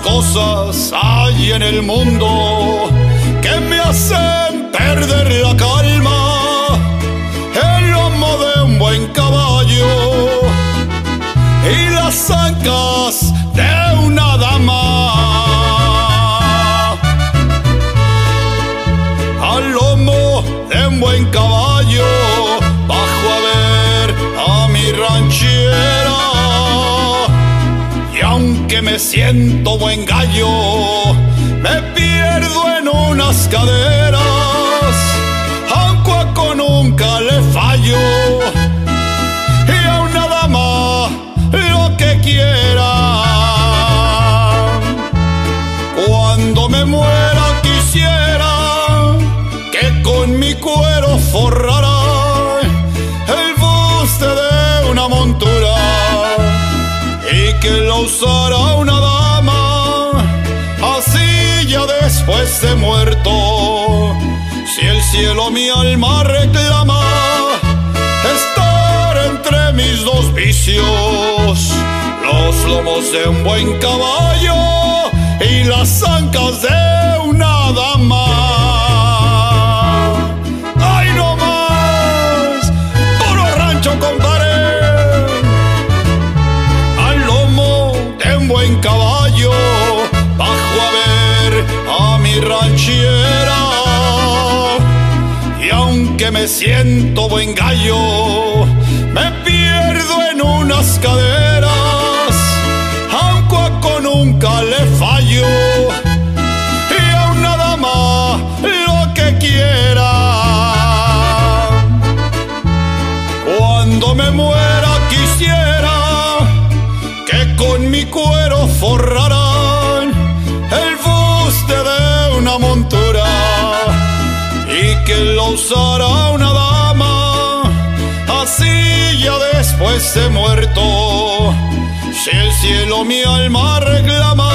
cosas hay en el mundo que me hacen perder la calma. El lomo de un buen caballo y las ancas de una dama. Al lomo de un buen caballo bajo a ver a mi ranchera, y aunque me siento buen gallo, me pierdo en unas caderas. A un cuaco nunca le fallo y a una dama lo que quiera. Cuando me muera quisiera que con mi cuero forrara el buste de una montura y que lo usara una dama, así ya después de muerto. Si el cielo mi alma reclama, estar entre mis dos vicios, los lomos de un buen caballo y las ancas de una dama. ¡Ay, no más! ¡Puro rancho, compadre! Al lomo de un buen caballo bajo a ver a mi ranchera, y aunque me siento buen gallo, me pierdo en unas caderas. A un cuaco nunca le fallo y a una dama lo que quiera. Cuando me muera quisiera que con mi cuero forraran el buste de una montura y que lo usara una dama, así ya después de muerto. Si el cielo mi alma reclama,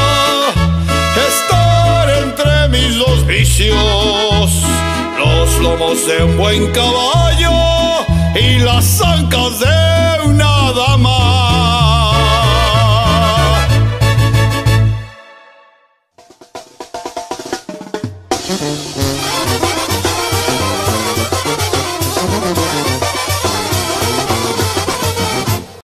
estar entre mis dos vicios, los lomos de un buen caballo y las ancas de